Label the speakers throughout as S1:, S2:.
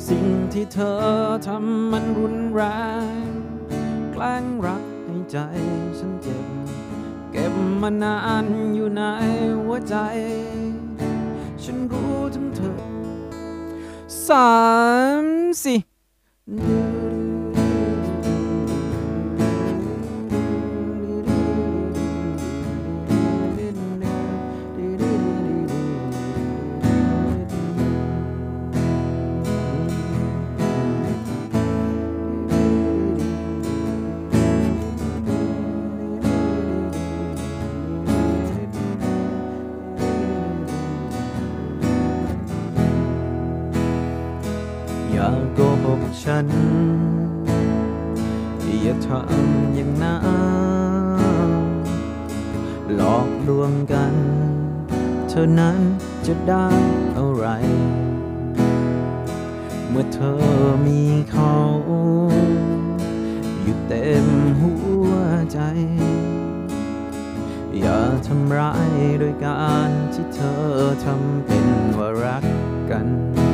S1: สิ่งที่เธอทำมันรุนแรงแกล้งรักให้ใจฉันเจ็บเก็บมานานอยู่ในหัวใจฉันรู้ถึงเธอ3 4อย่าโกหกฉันอย่าทำอย่างนั้นหลอกลวงกันเธอนั้นจะได้อะไรเมื่อเธอมีเขาอยู่เต็มหัวใจอย่าทำร้ายโดยการที่เธอทำเป็นว่ารักกัน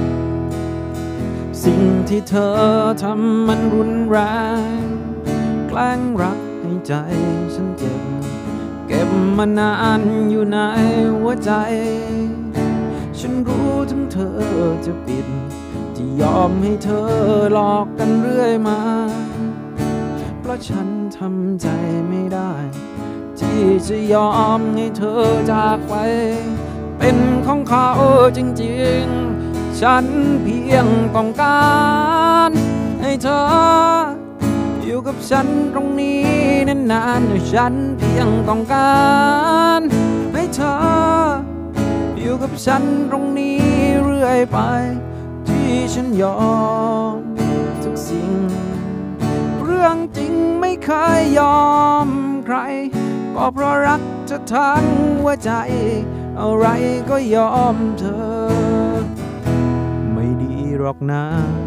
S1: สิ่งที่เธอทำมันรุนแรงแกล้งรักให้ใจฉันเจ็บเก็บมานานอยู่ในหัวใจฉันรู้ถึงเธอจะปิดที่ยอมให้เธอหลอกกันเรื่อยมาเพราะฉันทำใจไม่ได้ที่จะยอมให้เธอจากไปเป็นของเขาจริงๆฉันเพียงต้องการให้เธออยู่กับฉันตรงนี้นานๆฉันเพียงต้องการให้เธออยู่กับฉันตรงนี้เรื่อยไปที่ฉันยอมทุกสิ่งเรื่องจริงไม่เคยยอมใครก็เพราะรักเธอทั้งหัวใจอะไรก็ยอมเธอไม่ดีหรอกนะ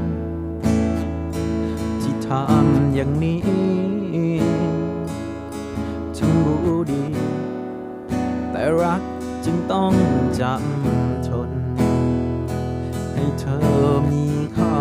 S1: ที่ทำอย่างนี้ฉันรู้ดีแต่รักจึงต้องจำทนให้เธอมีเขา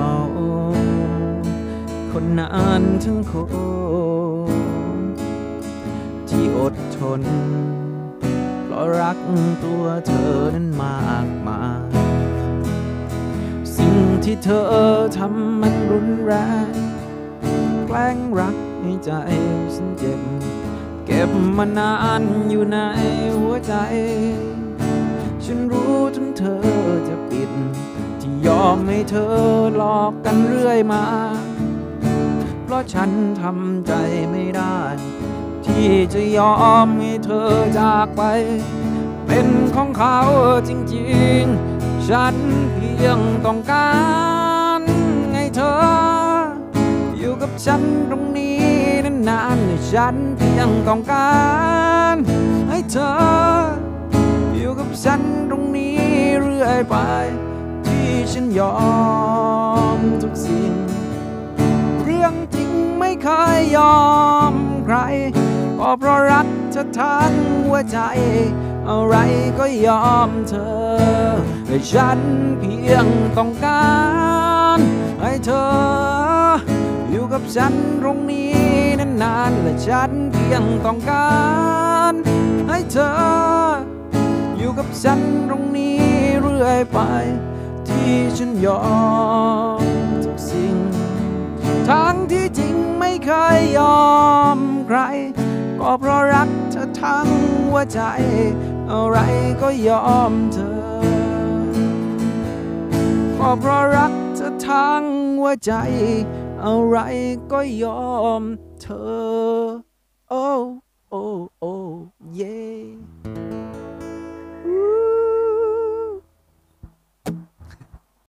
S1: คนนั้นทั้งคนที่อดทนเพราะรักตัวเธอนั้นมากมายสิ่งที่เธอทำมันรุนแรงแกล้งรักให้ใจฉันเจ็บเก็บมานานอยู่ในหัวใจฉันรู้ถึงเธอจะปิดที่ยอมให้เธอหลอกกันเรื่อยมาเพราะฉันทำใจไม่ได้ที่จะยอมให้เธอจากไปเป็นของเขาจริงๆฉันเพียงต้องการให้เธออยู่กับฉันตรงนี้นานๆฉันเพียงต้องการให้เธออยู่กับฉันตรงนี้เรื่อยไปที่ฉันยอมทุกสิ่งเรื่องจริงไม่เคยยอมใครก็เพราะรักเธอทั้งหัวใจอะไรก็ยอมเธอให้ฉันเพียงต้องการให้เธออยู่กับฉันตรงนี้นานๆและฉันเพียงต้องการให้เธออยู่กับฉันตรงนี้เรื่อยไปที่ฉันยอมทุกสิ่งทั้งที่จริงไม่เคยยอมใครก็เพราะรักเธอทั้งหัวใจอะไรก็ยอมเธอก็เพราะรักเธอทั้งหัวใจอะไรก็ยอมเธอ